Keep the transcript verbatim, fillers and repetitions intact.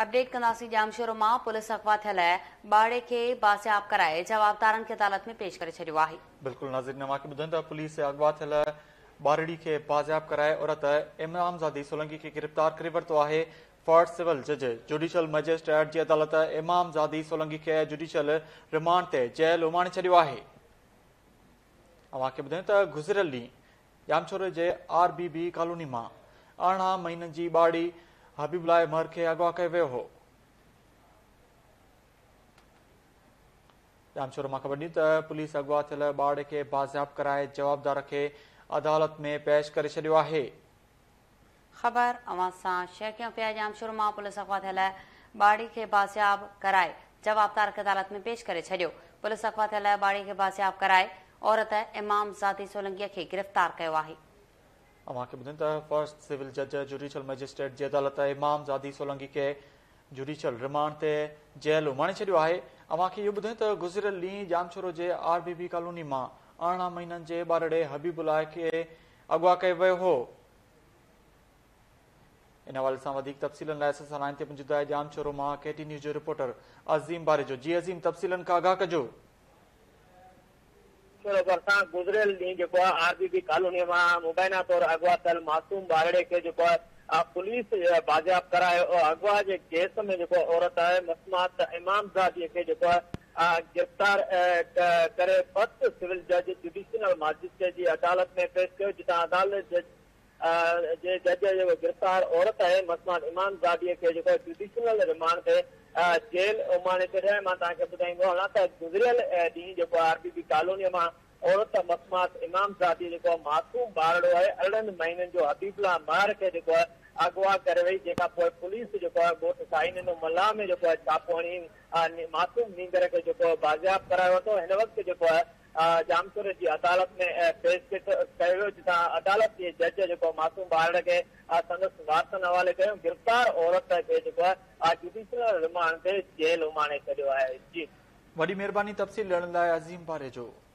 Update कंदासीं जामशोरो मां police अगवा थियल बाड़े के बासियाब कराए जवाबदारनि खे अदालत में पेश करे छॾियो आहे। बिल्कुल नाज़रीन, अवांखे ॿुधनि था पुलिस अगवा थियल बारड़ी खे बाज़ियाब कराए औरत इमामज़ादी सोलंकी खे गिरफ़्तार करे वरितो आहे। फर्स्ट सिविल जज जुडिशियल मजिस्ट्रेट जी अदालत इमामज़ादी सोलंकी खे जुडिशियल रिमांड ते जेल उमाणे छॾियो आहे। अवांखे ॿुधनि त गुज़िरियल ॾींहुं जामशोरे जे आर बी बी कॉलोनी मां अरिड़हं महीननि जी बाड़ी हबीबुल्लाह मर खे अगवा कयो वियो हो। जामशोर मां ख़बर ॾिनी त पुलिस अगवा थियल बाड़े खे बाज़ियाब कराए जवाबदार खे अदालत में पेश करे छॾियो आहे। ख़बर अवां सां शेयर कयूं पिया। जामशोर मां पुलिस अगवा थियल बाड़ी खे बाज़ियाब कराए जवाबदार खे अदालत में पेश करे छॾियो। पुलिस अगवा थियल बाड़ी खे बाज़ियाब कराए औरत इमामज़ादी सोलंकीअ खे गिरफ़्तार कयो आहे। अवांखे ॿुधनि त फर्स्ट सिविल जज जुडिशियल मजिस्ट्रेट जी अदालत इमामज़ादी सोलंकी खे जुडिशियल रिमांड ते जेल उमाणे छॾियो आहे। अवांखे इहो ॿुधनि त गुज़िरियल ॾींहुं जामशोरो जे आर बी बी कॉलोनी मां अरिड़हं महीननि जे ॿारड़े हबीबुल्लाह खे अगवा कयो वियो हो। इन हवाले सां वधीक तफ़सीलनि लाइ असां सां लाइन ते मौजूदु आहे जामशोरो मां के टी न्यूज़ जो रिपोर्टर अज़ीम बारेजो। जी अज़ीम, तफ़सीलनि खां आगाह कजो। गुज़रियल ॾींहुं जेको आहे आर बी बी कॉलोनी मां मुबैना तौर अगवा थियल मासूम ॿारड़े खे जेको आहे पुलिस बाज़ियाब करायो। अगवा जे केस में जेको औरत आहे मसमात इमामज़ादीअ खे जेको आहे गिरफ़्तार करे फर्स्ट सिविल जज जुडिशियल मजिस्ट्रेट जी अदालत में पेश कयो, जितां अदालत जज जे जज जेको गिरफ़्तार औरत आहे मसमात इमामज़ादीअ खे जेको जुडिशियल रिमांड ते जेल उमाणे छॾिया। मां तव्हांखे ॿुधाईंदो हलां त गुज़िरियल ॾींहुं जेको आर बी बी कॉलोनीअ मां औरत मसमात इमामज़ादी जेको मासूम ॿारड़ो आहे अरिड़हं महीननि जो हबीबुल्लाह मर खे जेको आहे अगवा करे वई, जेका पोइ पुलिस जेको आहे ॻोठ साइन मल्ला में जेको आहे छापो हणी मासूम नींगर खे जेको बाज़ियाब करायो वरितो। हिन वक़्तु जेको आहे जामशोर जी अदालत में पेश कयो वियो, जितां अदालत जे जज जेको मासूम ॿारड़े खे संदसि वारसनि हवाले कयो। गिरफ़्तार औरत खे जेको आहे जुडिशियल रिमांड ते जेल उमाणे छॾियो आहे। जी, वॾी महिरबानी तफ़सील ॾियण लाइ अज़ीम बारेजो।